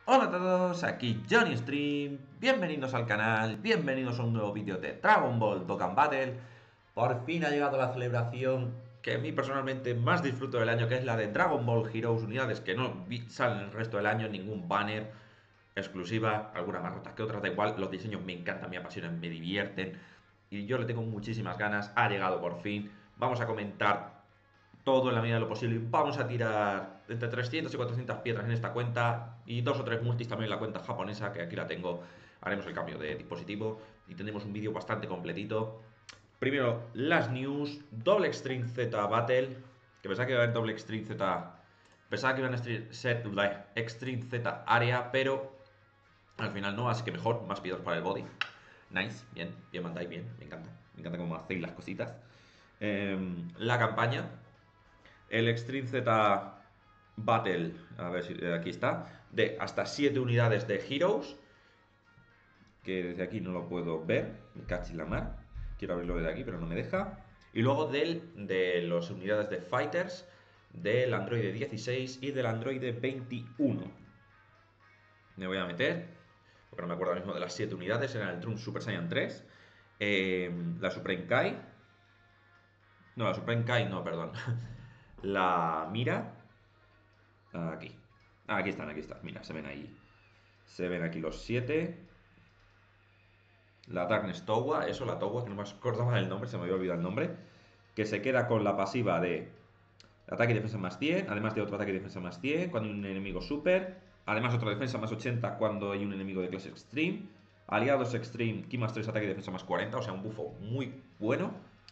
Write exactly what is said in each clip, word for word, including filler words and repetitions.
Hola a todos, aquí Johnny Stream, bienvenidos al canal, bienvenidos a un nuevo vídeo de Dragon Ball Dokkan Battle. Por fin ha llegado la celebración que a mí personalmente más disfruto del año, que es la de Dragon Ball Heroes, unidades que no vi- salen el resto del año, ningún banner, exclusiva, algunas más rotas que otras, da igual, los diseños me encantan, me apasionan, me divierten y yo le tengo muchísimas ganas, ha llegado por fin, vamos a comentar todo en la medida de lo posible. Vamos a tirar entre trescientas y cuatrocientas piedras en esta cuenta y dos o tres multis también en la cuenta japonesa, que aquí la tengo. Haremos el cambio de dispositivo y tendremos un vídeo bastante completito. Primero, las news. Doble Extreme Z Battle. Que pensaba que iba a haber doble Extreme Z. Pensaba que iban a ser Extreme Z Area, pero al final no, así que mejor, más piedras para el body. Nice, bien, bien mandáis, bien, me encanta. Me encanta cómo hacéis las cositas. Eh, la campaña, el Extreme Z Battle, a ver si aquí está, de hasta siete unidades de Heroes, que desde aquí no lo puedo ver, me cachi la mar. Quiero abrirlo desde aquí, pero no me deja. Y luego del, de las unidades de Fighters, del Android dieciséis y del Android veintiuno. Me voy a meter, porque no me acuerdo ahora mismo de las siete unidades, eran el Trunks Super Saiyan tres, eh, la Supreme Kai, no, la Supreme Kai, no, perdón, la Mira. Aquí. Ah, aquí están, aquí están. Mira, se ven ahí. Se ven aquí los siete. La Darkness Towa, eso, la Towa, que no me acordaba del nombre, se me había olvidado el nombre. Que se queda con la pasiva de ataque y defensa más cien, además de otro ataque y defensa más cien cuando hay un enemigo super. Además, otra defensa más ochenta cuando hay un enemigo de clase Extreme. Aliados Extreme, Ki más tres, ataque y defensa más cuarenta, o sea, un buffo muy bueno.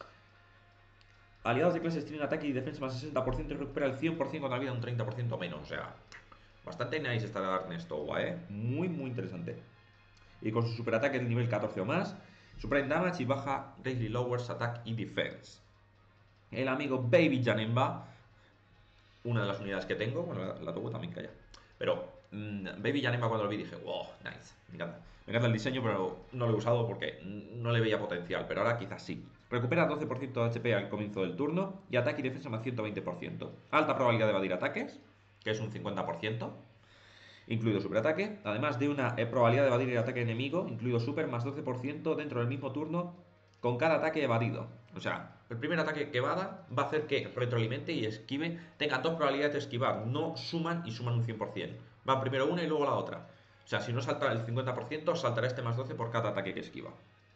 Aliados de clase Extreme, ataque y defensa más sesenta por ciento y recupera el cien por ciento con la vida un treinta por ciento menos, o sea, bastante nice esta Darkness Towa, ¿eh? Muy, muy interesante. Y con su superataque de nivel catorce o más, Supreme Damage y baja Greatly Lowers Attack y Defense. El amigo Baby Janemba, una de las unidades que tengo, bueno, la, la tuvo también calla. Pero mmm, Baby Janemba cuando lo vi dije, wow, nice, me encanta. Me encanta el diseño, pero no lo he usado porque no le veía potencial, pero ahora quizás sí. Recupera doce por ciento de H P al comienzo del turno y ataque y defensa más ciento veinte por ciento. Alta probabilidad de evadir ataques, que es un cincuenta por ciento, incluido superataque, además de una eh, probabilidad de evadir el ataque enemigo, incluido super, más doce por ciento dentro del mismo turno con cada ataque evadido. O sea, el primer ataque que evada va a hacer que retroalimente y esquive tenga dos probabilidades de esquivar, no suman y suman un cien por ciento. Va primero una y luego la otra. O sea, si no salta el cincuenta por ciento, saltará este más doce por cada ataque que esquiva.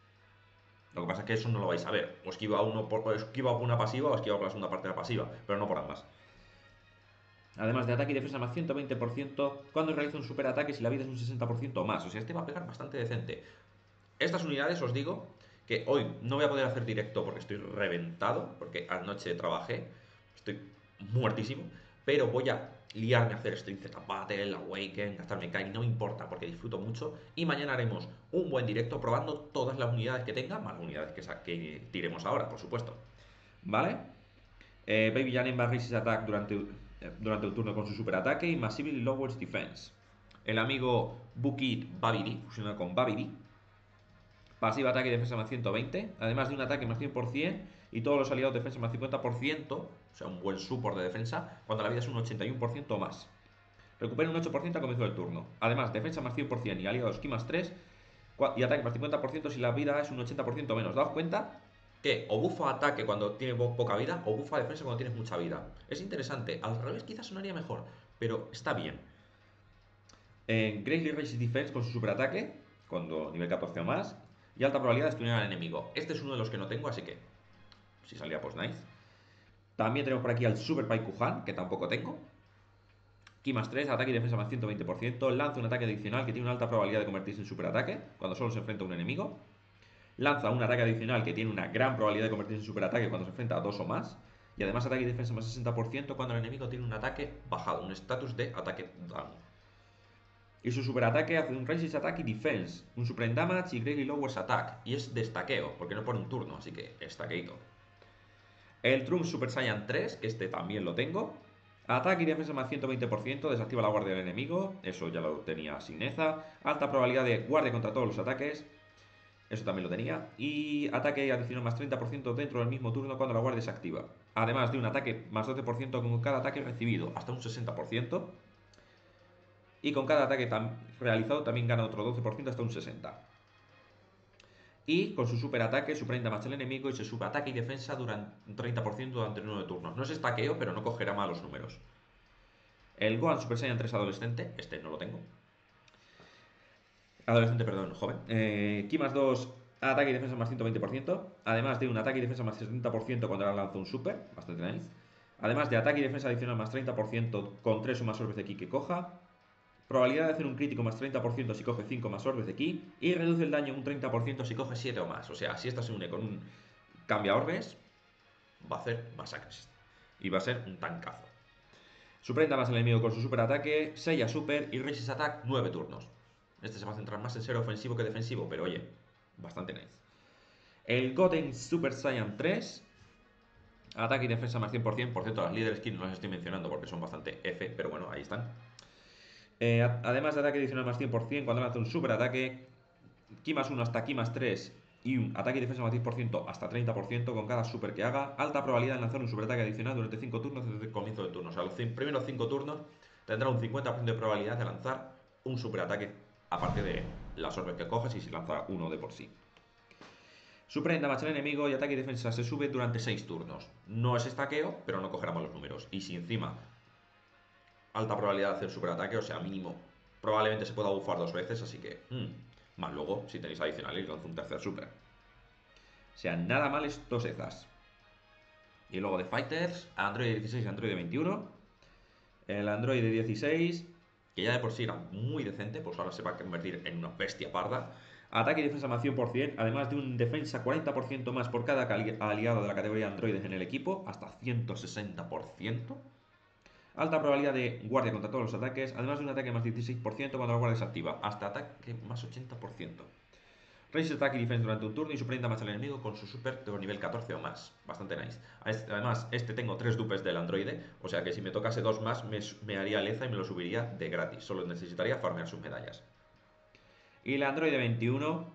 Lo que pasa es que eso no lo vais a ver. O esquiva uno por, o esquiva por una pasiva o esquiva por la segunda parte de la pasiva, pero no por ambas. Además de ataque y defensa más ciento veinte por ciento cuando realiza un superataque si la vida es un sesenta por ciento o más. O sea, este va a pegar bastante decente. Estas unidades os digo que hoy no voy a poder hacer directo porque estoy reventado, porque anoche trabajé, estoy muertísimo, pero voy a liarme a hacer Stream Z Battle, Awaken, gastarme Kai, no me importa porque disfruto mucho. Y mañana haremos un buen directo probando todas las unidades que tenga, más las unidades que, que tiremos ahora, por supuesto. ¿Vale? Eh, Baby Janin va a Resist Attack durante, eh, durante el turno con su superataque y Massively Lowers Defense. El amigo Bukit Babidi, fusionado con Babidi. Pasiva ataque y defensa más ciento veinte, además de un ataque más cien por ciento y todos los aliados defensa más cincuenta por ciento, o sea, un buen support de defensa, cuando la vida es un ochenta y uno por ciento o más. Recupera un ocho por ciento al comienzo del turno. Además, defensa más cien por ciento y aliados ki más tres y ataque más cincuenta por ciento si la vida es un ochenta por ciento menos. Daos cuenta que o bufa ataque cuando tiene poca vida o bufa defensa cuando tienes mucha vida. Es interesante, al revés quizás sonaría mejor, pero está bien. En Greatly Raised Defense con su superataque, cuando nivel catorce o más, y alta probabilidad de estudiar al enemigo. Este es uno de los que no tengo, así que si salía, pues nice. También tenemos por aquí al Super Paikuhan, que tampoco tengo. Ki más tres, ataque y defensa más ciento veinte por ciento. Lanza un ataque adicional que tiene una alta probabilidad de convertirse en superataque cuando solo se enfrenta a un enemigo. Lanza un ataque adicional que tiene una gran probabilidad de convertirse en superataque cuando se enfrenta a dos o más. Y además ataque y defensa más sesenta por ciento cuando el enemigo tiene un ataque bajado, un estatus de ataque down. Y su superataque hace un Resist Attack y Defense, un Supreme Damage y Greatly Lowers Attack. Y es de estaqueo, porque no pone un turno, así que estaqueito. El Trunks Super Saiyan tres, que este también lo tengo. Ataque y defensa más ciento veinte por ciento, desactiva la guardia del enemigo, eso ya lo tenía Sineza. Alta probabilidad de guardia contra todos los ataques, eso también lo tenía. Y ataque adicional más treinta por ciento dentro del mismo turno cuando la guardia se activa. Además de un ataque más doce por ciento con cada ataque recibido, hasta un sesenta por ciento. Y con cada ataque realizado también gana otro doce por ciento hasta un sesenta por ciento. Y con su super ataque, super damage al enemigo y se sube ataque y defensa durante un treinta por ciento durante nueve turnos. No es estaqueo, pero no cogerá malos números. El Gohan Super Saiyan tres adolescente, este no lo tengo. Adolescente, perdón, joven. Eh, Ki más dos, ataque y defensa más ciento veinte por ciento. Además de un ataque y defensa más setenta por ciento cuando lanza un super, bastante nice. Además de ataque y defensa adicional más treinta por ciento con tres o más orbes de ki que coja. Probabilidad de hacer un crítico más treinta por ciento si coge cinco más orbes de ki. Y reduce el daño un treinta por ciento si coge siete o más. O sea, si esta se une con un cambia orbes, va a hacer masacres. Y va a ser un tancazo. Suprenda más al enemigo con su super ataque, Seiya Super y Resist Attack nueve turnos. Este se va a centrar más en ser ofensivo que defensivo, pero oye, bastante nice. El Goten Super Saiyan tres, ataque y defensa más cien por ciento. Por cierto, las líderes skins no las estoy mencionando porque son bastante F, pero bueno, ahí están. Eh, además de ataque adicional más cien por ciento cuando lanza un super ataque, Ki más uno hasta Ki más tres y un ataque y defensa más diez por ciento hasta treinta por ciento con cada super que haga. Alta probabilidad de lanzar un super ataque adicional durante cinco turnos desde el comienzo del turno. O sea, los primeros cinco turnos tendrá un cincuenta por ciento de probabilidad de lanzar un super ataque, aparte de las orbes que coges y si lanza uno de por sí. Super damage al enemigo y ataque y defensa se sube durante seis turnos. No es estaqueo, pero no cogerá malos números. Y si encima alta probabilidad de hacer super ataque, o sea, mínimo, probablemente se pueda bufar dos veces, así que... Mmm, más luego, si tenéis adicional y lanza un tercer super. O sea, nada mal estos Ezas. Y luego de Fighters, Android dieciséis y Android veintiuno. El Android dieciséis, que ya de por sí era muy decente, pues ahora se va a convertir en una bestia parda. Ataque y defensa más cien por ciento, además de un defensa cuarenta por ciento más por cada aliado de la categoría androides en el equipo, hasta ciento sesenta por ciento. Alta probabilidad de guardia contra todos los ataques, además de un ataque más dieciséis por ciento cuando la guardia se activa, hasta ataque más ochenta por ciento. Resist Attack y Defense durante un turno y Supreme Damage al enemigo con su super de nivel catorce o más. Bastante nice. Además, este tengo tres dupes del androide, o sea que si me tocase dos más me, me haría leza y me lo subiría de gratis. Solo necesitaría farmear sus medallas. Y el androide veintiuno,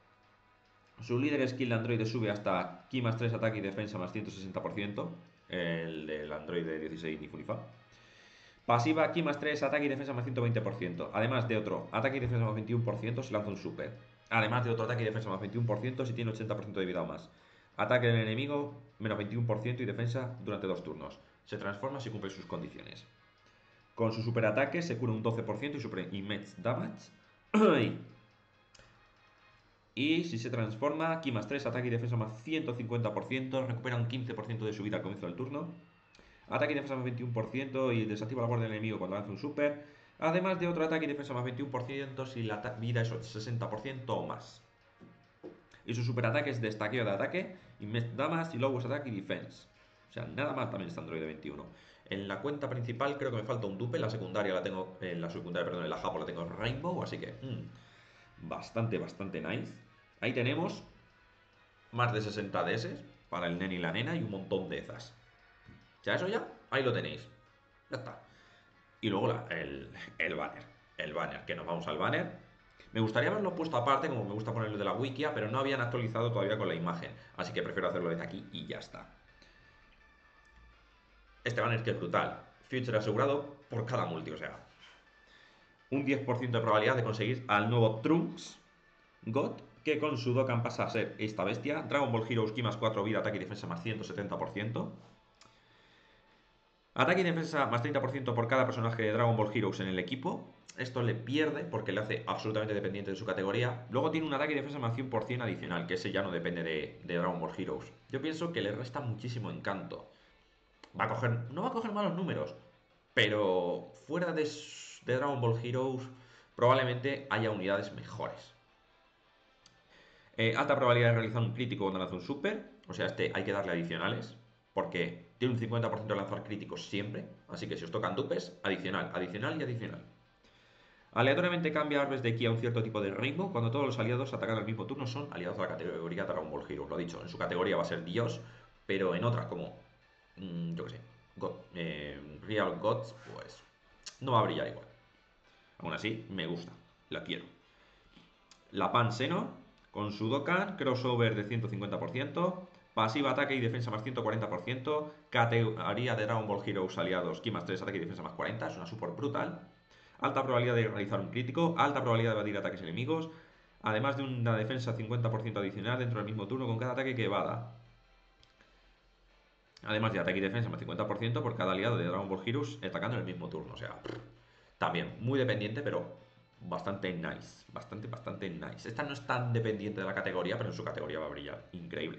su líder skill de androide sube hasta Ki más tres ataque y defensa más ciento sesenta por ciento. El del androide dieciséis ni Funifa. Pasiva Ki más tres, ataque y defensa más ciento veinte por ciento. Además de otro, ataque y defensa más veintiuno por ciento si lanza un super. Además de otro ataque y defensa más veintiuno por ciento si tiene ochenta por ciento de vida o más. Ataque del enemigo menos veintiuno por ciento y defensa durante dos turnos. Se transforma si cumple sus condiciones. Con su super ataque se cura un doce por ciento y super immense damage. Y si se transforma, Ki más tres, ataque y defensa más ciento cincuenta por ciento, recupera un quince por ciento de su vida al comienzo del turno. Ataque y defensa más veintiuno por ciento y desactiva la guardia del enemigo cuando lanza un super. Además de otro ataque y defensa más veintiuno por ciento si la vida es sesenta por ciento o más. Y su super ataque es de estaqueo de ataque, Immense Damage y Lowest Attack y Defense. O sea, nada mal también está Android veintiuno. En la cuenta principal creo que me falta un dupe, la secundaria la tengo, en la secundaria, perdón, en la Japo la tengo Rainbow, así que mmm, bastante, bastante nice. Ahí tenemos más de sesenta D S para el nene y la nena y un montón de ezas. Ya eso ya, ahí lo tenéis. Ya está. Y luego la, el, el banner. El banner, que nos vamos al banner. Me gustaría haberlo puesto aparte, como me gusta ponerlo de la wikia, pero no habían actualizado todavía con la imagen. Así que prefiero hacerlo desde aquí y ya está. Este banner que es brutal. Future asegurado por cada multi, o sea. Un diez por ciento de probabilidad de conseguir al nuevo Trunks God, que con su Dokkan pasa a ser esta bestia. Dragon Ball Heroes Ki más cuatro vida, ataque y defensa más ciento setenta por ciento. Ataque y defensa más treinta por ciento por cada personaje de Dragon Ball Heroes en el equipo. Esto le pierde porque le hace absolutamente dependiente de su categoría. Luego tiene un ataque y defensa más cien por ciento adicional, que ese ya no depende de, de Dragon Ball Heroes. Yo pienso que le resta muchísimo encanto. Va a coger, no va a coger malos números, pero fuera de, de Dragon Ball Heroes probablemente haya unidades mejores. Eh, alta probabilidad de realizar un crítico cuando lanza un super. O sea, este hay que darle adicionales, porque tiene un cincuenta por ciento de lanzar críticos siempre. Así que si os tocan dupes, adicional, adicional y adicional. Aleatoriamente cambia orbes de ki a un cierto tipo de Rainbow cuando todos los aliados atacan al mismo turno son aliados de la categoría Dragon Ball Heroes. Lo he dicho, en su categoría va a ser Dios, pero en otra como, mmm, yo qué sé, God, eh, Real Gods, pues no va a brillar igual. Aún así, me gusta, la quiero. La Pan Seno, con su Dokkan, crossover de ciento cincuenta por ciento. Pasiva, ataque y defensa más ciento cuarenta por ciento. Categoría de Dragon Ball Heroes aliados, Ki más tres, ataque y defensa más cuarenta. Es una super brutal. alta probabilidad de realizar un crítico, alta probabilidad de evadir ataques enemigos, además de una defensa cincuenta por ciento adicional dentro del mismo turno con cada ataque que evada. Además de ataque y defensa más cincuenta por ciento por cada aliado de Dragon Ball Heroes atacando en el mismo turno. O sea, también muy dependiente, pero bastante nice. Bastante, bastante nice. Esta no es tan dependiente de la categoría, pero en su categoría va a brillar. Increíble.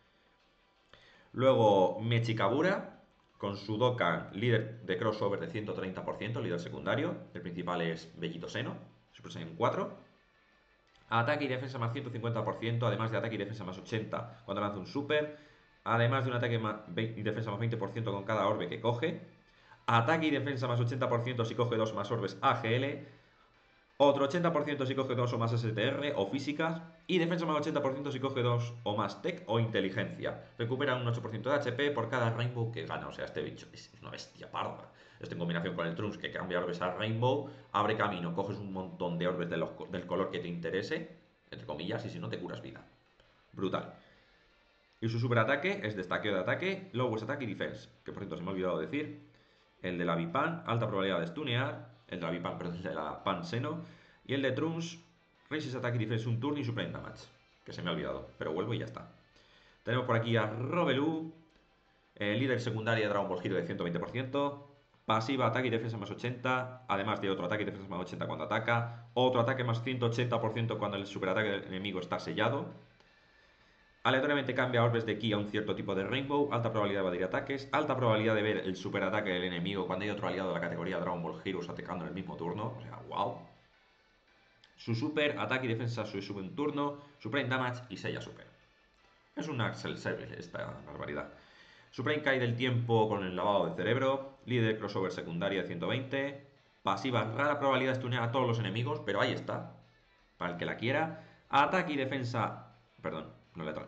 Luego, Mechikabura, con su Dokkan, líder de crossover de ciento treinta por ciento, líder secundario. El principal es Bellito Seno, Super Saiyan cuatro. Ataque y defensa más ciento cincuenta por ciento, además de ataque y defensa más ochenta cuando lanza un super. Además de un ataque y defensa más veinte por ciento con cada orbe que coge. Ataque y defensa más ochenta por ciento si coge dos más orbes A G L. Otro ochenta por ciento si coge dos o más S T R o físicas. Y defensa más ochenta por ciento si coge dos o más tech o inteligencia. Recupera un ocho por ciento de H P por cada Rainbow que gana. O sea, este bicho es una bestia parda. Esto en combinación con el Trunks que cambia orbes a Rainbow. Abre camino, coges un montón de orbes de los, del color que te interese. Entre comillas, y si no te curas vida. Brutal. Y su superataque es destaqueo de ataque, lowest attack y defense. Que por cierto se me ha olvidado decir. El de la Vipan, alta probabilidad de stunear. El de la Vipan, perdón, el de la Pan Seno. Y el de Trunks, raises attack y defense un turno y supreme damage. Que se me ha olvidado, pero vuelvo y ya está. Tenemos por aquí a Robelu, eh, líder secundaria de Dragon Ball Hero de ciento veinte por ciento. Pasiva, ataque y defensa más ochenta. Además de otro ataque y defensa más ochenta cuando ataca. Otro ataque más ciento ochenta por ciento cuando el superataque del enemigo está sellado. Aleatoriamente cambia orbes de ki a un cierto tipo de Rainbow, alta probabilidad de evadir ataques, alta probabilidad de ver el superataque del enemigo cuando hay otro aliado de la categoría Dragon Ball Heroes atacando en el mismo turno, o sea, wow. Su super, ataque y defensa sube un turno, Supreme Damage y sella super. Es un Axel Service esta barbaridad. Supreme cae del tiempo con el lavado de cerebro, líder crossover secundaria de ciento veinte, pasiva, rara probabilidad de stunear a todos los enemigos, pero ahí está, para el que la quiera. Ataque y defensa, perdón, no le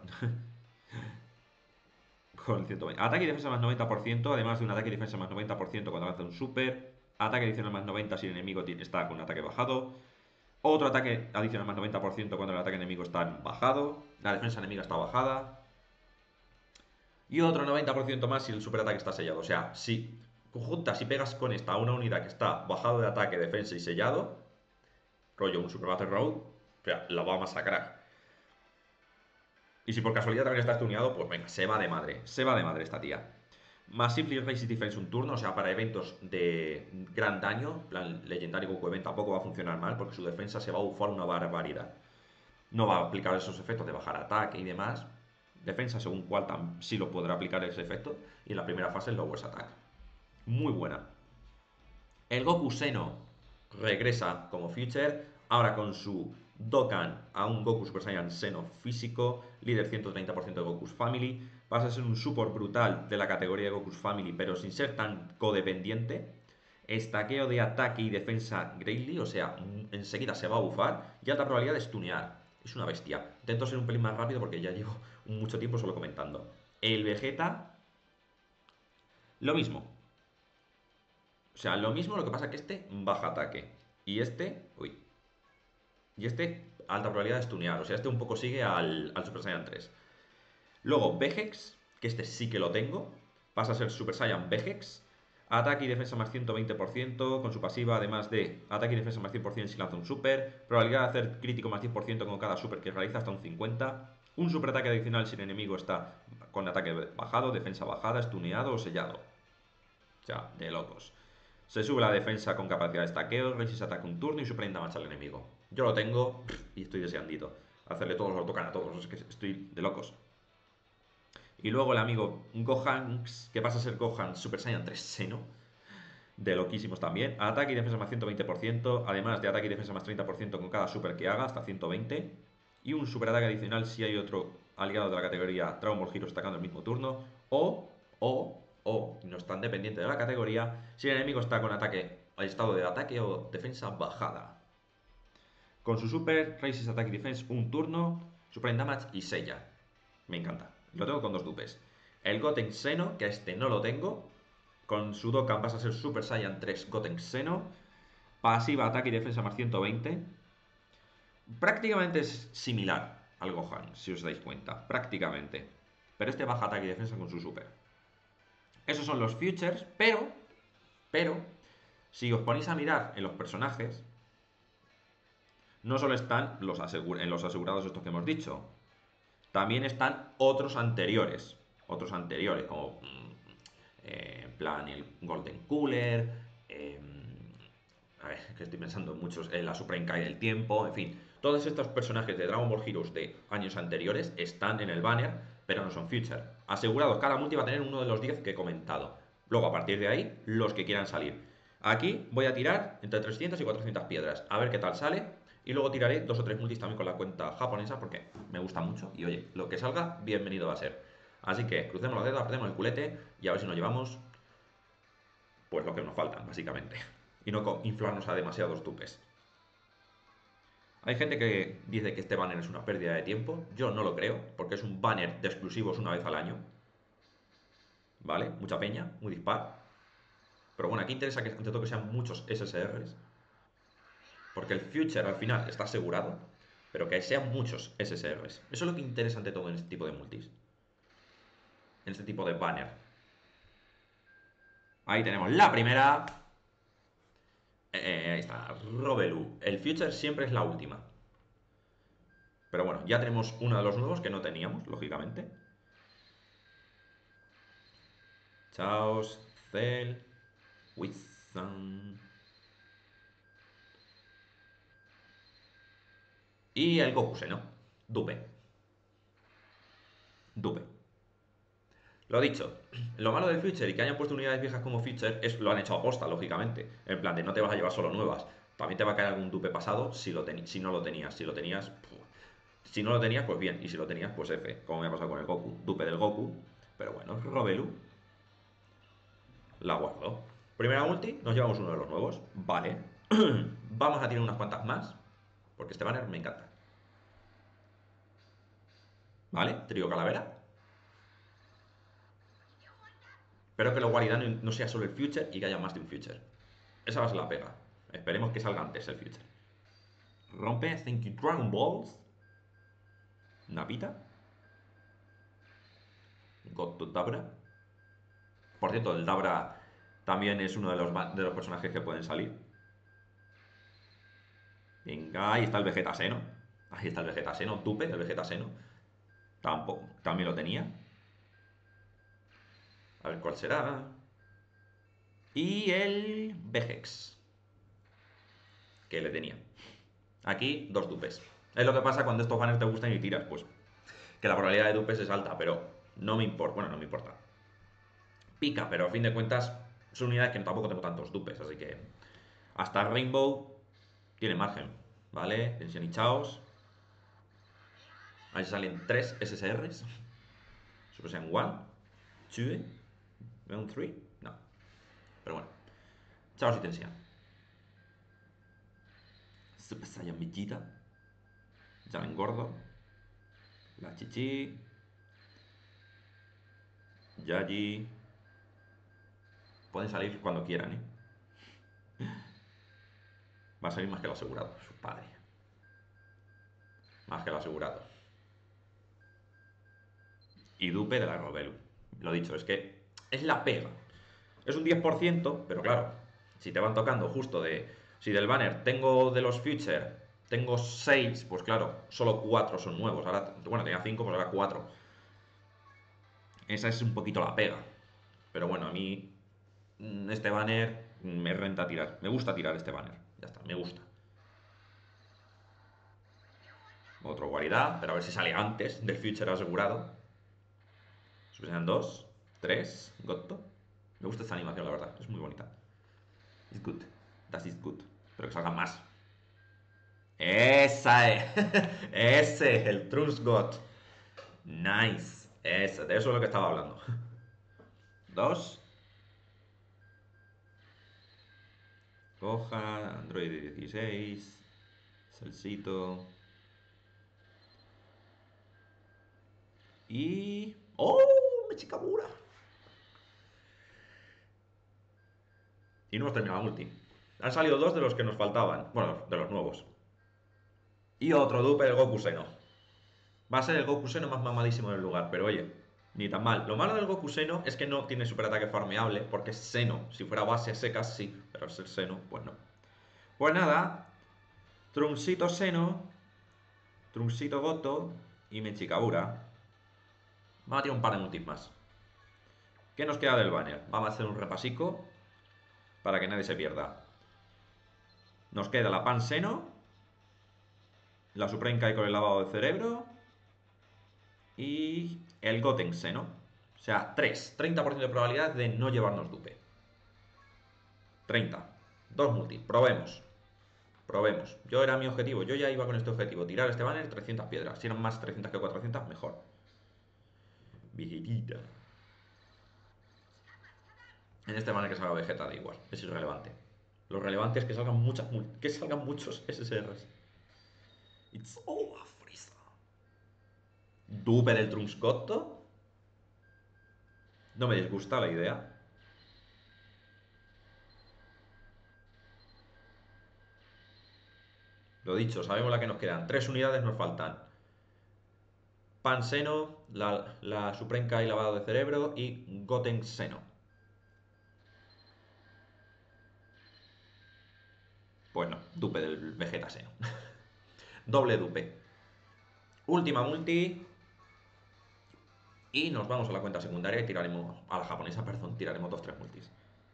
con ciento veinte. Ataque y defensa más noventa por ciento, además de un ataque y defensa más noventa por ciento cuando lanza un super. Ataque adicional más noventa si el enemigo está con un ataque bajado. Otro ataque adicional más noventa por ciento cuando el ataque enemigo está bajado. La defensa enemiga está bajada. Y otro noventa por ciento más si el superataque está sellado. O sea, si juntas y pegas con esta a una unidad que está bajado de ataque, defensa y sellado, rollo un Super Battle Road, o sea, la va a masacrar. Y si por casualidad también está stuneado, pues venga, se va de madre. Se va de madre esta tía. Massively Racist Defense un turno, o sea, para eventos de gran daño, plan Legendary Goku Event tampoco va a funcionar mal, porque su defensa se va a bufar una barbaridad. No va a aplicar esos efectos de bajar ataque y demás. Defensa, según cual sí lo podrá aplicar ese efecto. Y en la primera fase el Lowest Attack. Muy buena. El Goku Seno regresa como Future, ahora con su Dokkan a un Goku Super Saiyan Seno físico, líder ciento treinta por ciento de Goku's Family. Pasa a ser un support brutal de la categoría de Goku's Family, pero sin ser tan codependiente. Estaqueo de ataque y defensa greatly, o sea, enseguida se va a bufar. Y alta probabilidad de stunear. Es una bestia. Intento ser un pelín más rápido porque ya llevo mucho tiempo solo comentando. El Vegeta, lo mismo. O sea, lo mismo, lo que pasa que este baja ataque. Y este, uy. Y este, alta probabilidad de stunear. O sea, este un poco sigue al, al Super Saiyan tres. Luego, Vegex, que este sí que lo tengo. Pasa a ser Super Saiyan Vegex. Ataque y defensa más ciento veinte por ciento con su pasiva, además de ataque y defensa más cien por ciento si lanza un super. Probabilidad de hacer crítico más diez por ciento con cada super que realiza hasta un cincuenta por ciento. Un super ataque adicional si el enemigo está con ataque bajado, defensa bajada, stuneado o sellado. O sea, de locos. Se sube la defensa con capacidad de estaqueo, resiste ataque un turno y supreme damage al enemigo. Yo lo tengo y estoy deseandito. Hacerle todos los tocan a todos, es que estoy de locos. Y luego el amigo Gohan, que pasa a ser Gohan Super Saiyan tres Seno. De loquísimos también. Ataque y defensa más ciento veinte por ciento. Además de ataque y defensa más treinta por ciento con cada super que haga, hasta ciento veinte. Y un super ataque adicional si hay otro aliado de la categoría Dragon Ball Heroes atacando el mismo turno. O, o, o, no es tan dependiente de la categoría, si el enemigo está con ataque, estado de ataque o defensa bajada. Con su super, Raises Attack y Defense un turno, Supreme Damage y sella. Me encanta. Lo tengo con dos dupes. El Goten Seno, que a este no lo tengo. Con su Dokkan pasa a ser Super Saiyan tres Goten Seno. Pasiva, ataque y defensa más ciento veinte. Prácticamente es similar al Gohan, si os dais cuenta. Prácticamente. Pero este baja ataque y defensa con su super. Esos son los futures, pero, pero, Si os ponéis a mirar en los personajes, no solo están los en los asegurados estos que hemos dicho, también están otros anteriores. Otros anteriores, como eh, en plan el Golden Cooler, eh, a ver, que estoy pensando en muchos, en la Supreme Kai del tiempo, en fin. Todos estos personajes de Dragon Ball Heroes de años anteriores están en el banner, pero no son Future. Asegurados, cada multi va a tener uno de los diez que he comentado. Luego, a partir de ahí, los que quieran salir. Aquí voy a tirar entre trescientas y cuatrocientas piedras, a ver qué tal sale. Y luego tiraré dos o tres multis también con la cuenta japonesa, porque me gusta mucho. Y oye, lo que salga, bienvenido va a ser. Así que crucemos los dedos, apretemos el culete y a ver si nos llevamos pues lo que nos faltan, básicamente. Y no inflarnos a demasiados tupes. Hay gente que dice que este banner es una pérdida de tiempo. Yo no lo creo, porque es un banner de exclusivos una vez al año. ¿Vale? Mucha peña, muy dispar. Pero bueno, aquí interesa que ante todo que sean muchos S S Rs. Porque el Future al final está asegurado, pero que sean muchos S S Rs. Eso es lo que interesa ante todo en este tipo de multis. En este tipo de banner. Ahí tenemos la primera. Eh, ahí está, Robelu. El Future siempre es la última. Pero bueno, ya tenemos uno de los nuevos que no teníamos, lógicamente. Chaos, Cell, Wizan. Y el Gokusei, ¿no? Dupe. Dupe. Lo dicho, lo malo del Future y que hayan puesto unidades viejas como Future es lo han hecho a posta, lógicamente. En plan de no te vas a llevar solo nuevas. También te va a caer algún dupe pasado si, lo si no lo tenías. Si lo tenías, puf. Si no lo tenías, pues bien. Y si lo tenías, pues F. Como me ha pasado con el Goku. Dupe del Goku. Pero bueno, Robelu. La guardo. Primera ulti, nos llevamos uno de los nuevos. Vale. Vamos a tirar unas cuantas más. Porque este banner me encanta. ¿Vale? Trío calavera. Espero que la guarida no, no sea solo el Future y que haya más de un Future. Esa va a ser la pega. Esperemos que salga antes el Future. Rompe, thank you, Dragon Balls. Napita. God to Dabra. Por cierto, el Dabra también es uno de los, de los personajes que pueden salir. Venga, ahí está el Vegeta Seno. Ahí está el Vegeta Seno, Tupe, el Vegeta Seno. Tampoco, también lo tenía. A ver cuál será. Y el Vegex. Que le tenía. Aquí, dos dupes. Es lo que pasa cuando estos banners te gustan y tiras, pues. Que la probabilidad de dupes es alta, pero no me importa. Bueno, no me importa. Pica, pero a fin de cuentas son unidades que tampoco tengo tantos dupes, así que hasta Rainbow tiene margen, ¿vale? Tensión y Chaos. Ahí salen tres S S Rs. Super Saiyan uno, dos, Round tres, no. Pero bueno, Chaos y Tensión. Super Saiyan Vegeta. Jalen Gordo. La Chichi. Yaji. Pueden salir cuando quieran, ¿eh? Va a salir más que lo asegurado, su padre. Más que lo asegurado. Y dupe de la Robelu. Lo dicho, es que es la pega. Es un diez por ciento, pero claro, si te van tocando justo de... Si del banner tengo de los Future, tengo seis, pues claro, solo cuatro son nuevos. Ahora, bueno, tenía cinco, pues ahora cuatro. Esa es un poquito la pega. Pero bueno, a mí este banner me renta tirar. Me gusta tirar este banner. Ya está, me gusta. Otro guaridad, pero a ver si sale antes del Future asegurado. Subsean dos, tres, Gotto. Me gusta esta animación, la verdad, es muy bonita. It's good, that is good. Pero que salgan más. Esa es. Ese, el Trunks God. Nice. Ese, de eso es lo que estaba hablando. Dos. Gohan, Android dieciséis. Cellcito. Y... ¡Oh! Mechikamura. Y no hemos terminado la multi. Han salido dos de los que nos faltaban. Bueno, de los nuevos. Y otro dupe del Goku Seno. Va a ser el Goku Seno más mamadísimo del lugar, pero oye. Ni tan mal. Lo malo del Goku Seno es que no tiene superataque farmeable, porque es Seno. Si fuera base secas, sí, pero al ser Seno, pues no. Pues nada, Trunksito Seno, Trunksito Goto y Mechikabura. Vamos a tirar un par de multis más. ¿Qué nos queda del banner? Vamos a hacer un repasico para que nadie se pierda. Nos queda la Pan Seno, la Supreme Kai con el lavado de cerebro y el Goten Seno. O sea, tres. treinta por ciento de probabilidad de no llevarnos dupe. treinta. Dos multis. Probemos. Probemos. Yo era mi objetivo. Yo ya iba con este objetivo. Tirar este banner trescientas piedras. Si eran más trescientas que cuatrocientas, mejor. Vegetita. En este banner que salga Vegeta da igual. Es irrelevante. Lo relevante es que salgan muchas que salgan muchos S S Rs. It's over, Frieza. Dupe del Trunkscotto. No me disgusta la idea. Lo dicho, sabemos la que nos quedan. Tres unidades nos faltan. Pan Seno, la, la Supreme Kai lavado de cerebro y Goten Seno. Pues no, dupe del Vegeta Seno. Doble dupe. Última multi. Y nos vamos a la cuenta secundaria y tiraremos, a la japonesa, perdón, tiraremos dos, tres multis.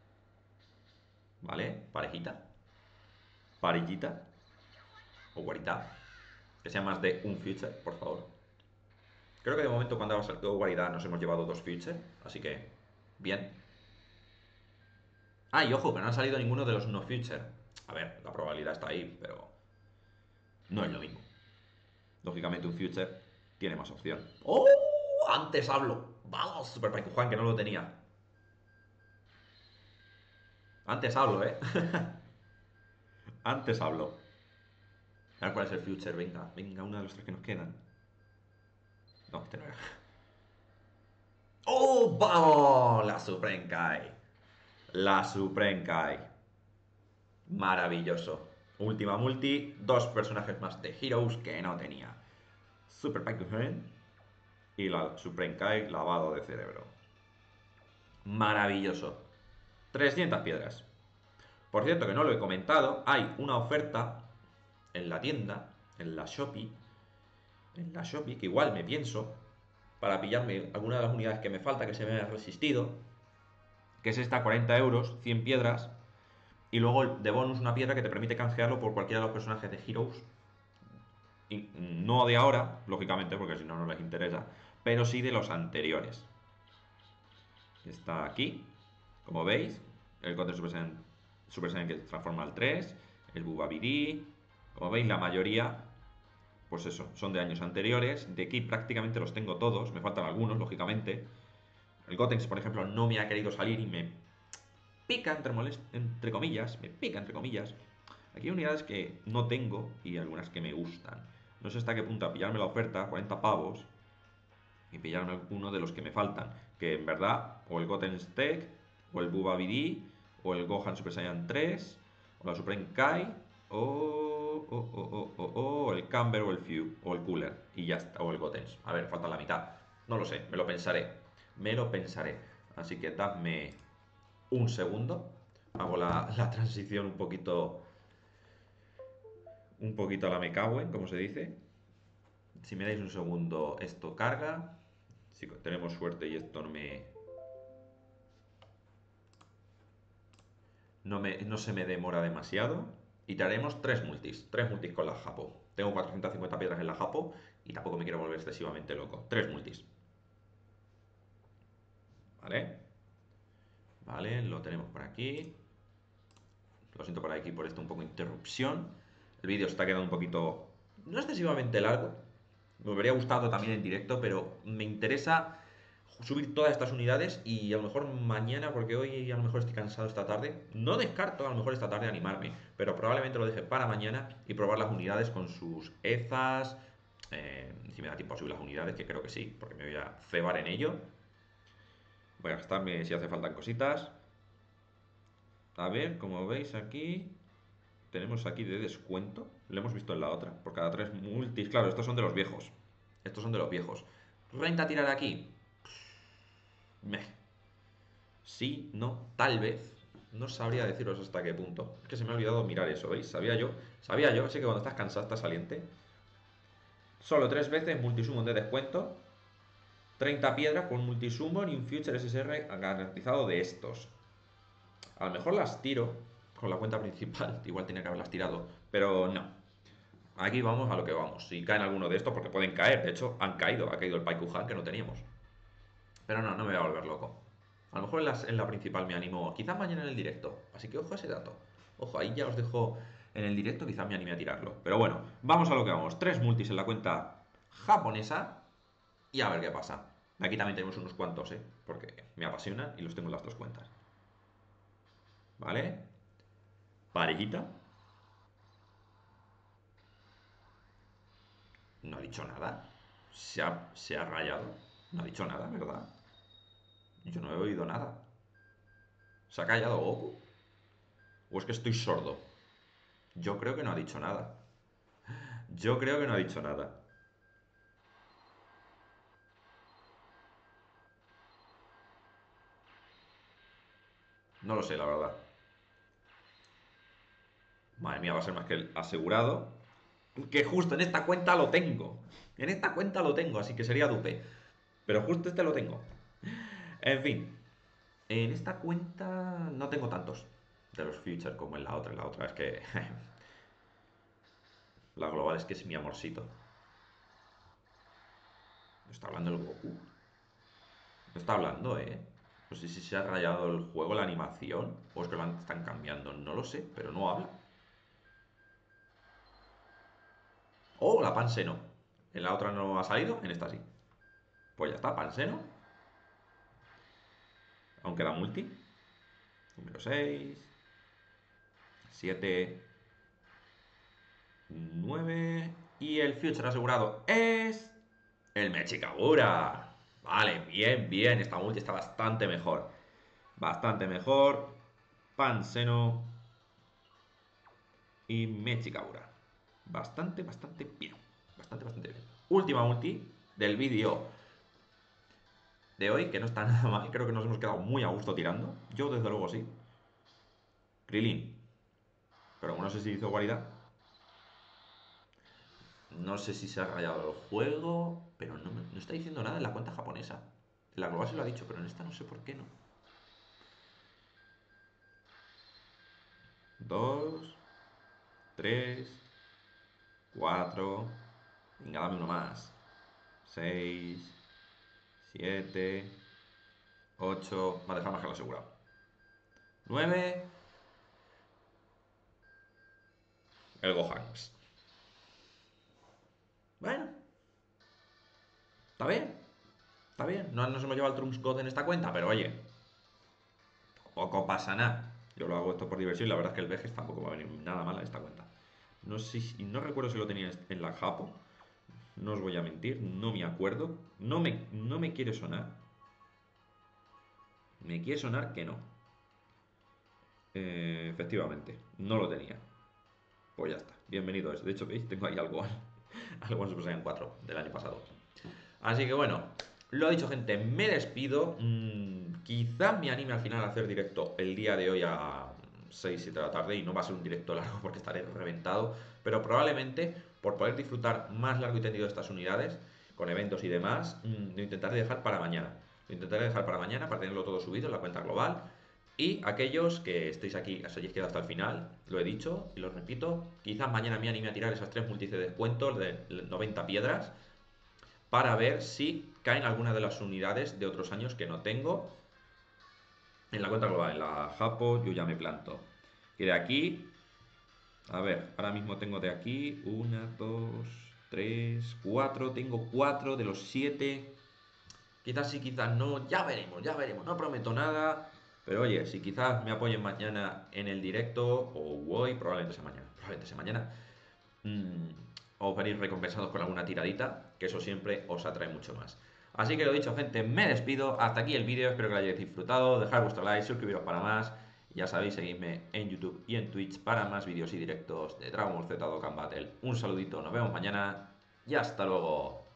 ¿Vale? Parejita. Parejita. O guarita. Que sea más de un future, por favor. Creo que de momento cuando ha salido guarida nos hemos llevado dos future. Así que, bien. Ah, y ojo, que no ha salido ninguno de los no future. A ver, la probabilidad está ahí, pero no es lo mismo. Lógicamente un future tiene más opción. ¡Oh! Antes hablo. Vamos, Super Paiku Juan, que no lo tenía. Antes hablo, ¿eh? Antes hablo. A ver cuál es el future. Venga, venga, uno de los tres que nos quedan. No, este no era. ¡Oh, vamos! La Supreme Kai. La Supreme Kai. Maravilloso. Última multi. Dos personajes más de Heroes que no tenía. Super Paiku-Han y la Supreme Kai lavado de cerebro. Maravilloso. trescientas piedras. Por cierto, que no lo he comentado, hay una oferta en la tienda, en la Shopee, en la Shopee, que igual me pienso, para pillarme alguna de las unidades que me falta, que se me ha resistido, que es esta, cuarenta euros, cien piedras, y luego de bonus una piedra que te permite canjearlo por cualquiera de los personajes de Heroes. Y no de ahora, lógicamente, porque si no, no les interesa, pero sí de los anteriores. Está aquí, como veis, el Goten Super Saiyan, Super Saiyan que transforma al tres, el Bubabiri. Como veis, la mayoría, pues eso, son de años anteriores. De aquí prácticamente los tengo todos, me faltan algunos, lógicamente. El Gotenks, por ejemplo, no me ha querido salir y me pica, entre, entre comillas, me pica, entre comillas. Aquí hay unidades que no tengo y algunas que me gustan. No sé hasta qué punto a pillarme la oferta, cuarenta pavos, y pillarme uno de los que me faltan. Que en verdad, o el Goten Tech, o el Bubabidi, o el Gohan Super Saiyan tres, o la Supreme Kai, o, o, o, o, o, o el Camber, o el Few, o el Cooler, y ya está, o el Gotens. A ver, falta la mitad. No lo sé, me lo pensaré. Me lo pensaré. Así que dadme un segundo. Hago la, la transición un poquito. Un poquito a la me cagüen, como se dice. Si me dais un segundo, esto carga. Si tenemos suerte y esto no me... No, me, no se me demora demasiado. Y te haremos tres multis. Tres multis con la Japo. Tengo cuatrocientas cincuenta piedras en la Japo y tampoco me quiero volver excesivamente loco. Tres multis. ¿Vale? Vale, lo tenemos por aquí. Lo siento por aquí por esto un poco de interrupción. El vídeo está quedando un poquito... No excesivamente largo. Me hubiera gustado también en directo, pero me interesa subir todas estas unidades y a lo mejor mañana, porque hoy a lo mejor estoy cansado esta tarde, no descarto a lo mejor esta tarde animarme, pero probablemente lo deje para mañana y probar las unidades con sus ezas, eh, si me da tiempo a subir las unidades, que creo que sí, porque me voy a cebar en ello. Voy a gastarme si hace falta cositas. A ver, como veis aquí, tenemos aquí de descuento, lo hemos visto en la otra, por cada tres multis, claro, estos son de los viejos, estos son de los viejos. Renta tirar aquí, Meh. Sí, no, tal vez. No sabría deciros hasta qué punto. Es que se me ha olvidado mirar eso, ¿veis? Sabía yo, sabía yo, sé que cuando estás cansado estás saliente. Solo tres veces multisummon de descuento. Treinta piedras con multisummon y un Future S S R garantizado de estos. A lo mejor las tiro con la cuenta principal. Igual tenía que haberlas tirado. Pero no. Aquí vamos a lo que vamos. Si caen alguno de estos, porque pueden caer. De hecho, han caído. Ha caído el Paikuhan que no teníamos. Pero no, no me voy a volver loco. A lo mejor en la, en la principal me animo. Quizás mañana en el directo. Así que ojo a ese dato. Ojo, ahí ya os dejo en el directo. Quizás me anime a tirarlo. Pero bueno, vamos a lo que vamos. Tres multis en la cuenta japonesa. Y a ver qué pasa. Aquí también tenemos unos cuantos, ¿eh? Porque me apasionan y los tengo en las dos cuentas. ¿Vale? Parejita. No ha dicho nada. Se ha, se ha rayado. No ha dicho nada, ¿verdad? Yo no he oído nada. ¿Se ha callado Goku? ¿O es que estoy sordo? Yo creo que no ha dicho nada. Yo creo que no ha dicho nada. No lo sé, la verdad. Madre mía, va a ser más que el asegurado. Que justo en esta cuenta lo tengo. En esta cuenta lo tengo, así que sería dupe. Pero justo este lo tengo. En fin. En esta cuenta no tengo tantos de los Future como en la otra. En la otra es que la global es que es mi amorcito. ¿No está hablando el Goku? No está hablando, ¿eh? No sé si se ha rayado el juego, la animación, o es que lo están cambiando. No lo sé, pero no habla. Oh, la Panseno. En la otra no ha salido, en esta sí. Pues ya está, Panseno. Aunque da multi. Número seis, siete, nueve. Y el Future asegurado es el Mechikabura. Vale, bien, bien. Esta multi está bastante mejor. Bastante mejor. Panseno y Mechikabura. Bastante, bastante bien. Bastante, bastante bien. Última multi del vídeo de hoy, que no está nada mal. Creo que nos hemos quedado muy a gusto tirando. Yo, desde luego, sí. Krilin. Pero no sé si hizo guarida. No sé si se ha rayado el juego. Pero no, me- no está diciendo nada en la cuenta japonesa. En la global se lo ha dicho, pero en esta no sé por qué no. Dos, tres, cuatro. Venga, dame uno más. Seis, siete, ocho. Va a dejar más que lo asegurado. Nueve. El Gohanks. Bueno, está bien. Está bien. No nos hemos llevado el Trunks God en esta cuenta, pero oye, poco pasa nada. Yo lo hago esto por diversión y la verdad es que el Veges tampoco va a venir nada mal en esta cuenta. No sé si, no recuerdo si lo tenía en la Japo. No os voy a mentir, no me acuerdo. No me, no me quiere sonar. Me quiere sonar que no. Eh, efectivamente, no lo tenía. Pues ya está, bienvenido. De hecho, veis, tengo ahí algo, algo en Super Saiyan cuatro del año pasado. Así que bueno, lo dicho, gente, me despido. Mm, quizá me anime al final a hacer directo el día de hoy a seis siete de la tarde y no va a ser un directo largo porque estaré reventado, pero probablemente por poder disfrutar más largo y tendido de estas unidades, con eventos y demás, mm, lo intentaré dejar para mañana. Lo intentaré dejar para mañana para tenerlo todo subido en la cuenta global. Y aquellos que estéis aquí, os hayáis quedado hasta el final, lo he dicho y lo repito, quizás mañana me anime a tirar esas tres multis de descuentos de noventa piedras para ver si caen algunas de las unidades de otros años que no tengo en la cuenta global. En la Japo yo ya me planto. Que de aquí, a ver, ahora mismo tengo de aquí una, dos, tres, cuatro. Tengo cuatro de los siete. Quizás sí, quizás no. Ya veremos, ya veremos. No prometo nada. Pero oye, si quizás me apoyen mañana en el directo, o hoy, probablemente sea mañana. Probablemente sea mañana. mmm, os veréis recompensados con alguna tiradita, que eso siempre os atrae mucho más. Así que lo dicho, gente, me despido. Hasta aquí el vídeo, espero que lo hayáis disfrutado. Dejad vuestro like, suscribiros para más. Ya sabéis, seguidme en YouTube y en Twitch para más vídeos y directos de Dragon Ball Z Dokkan Battle. Un saludito, nos vemos mañana y hasta luego.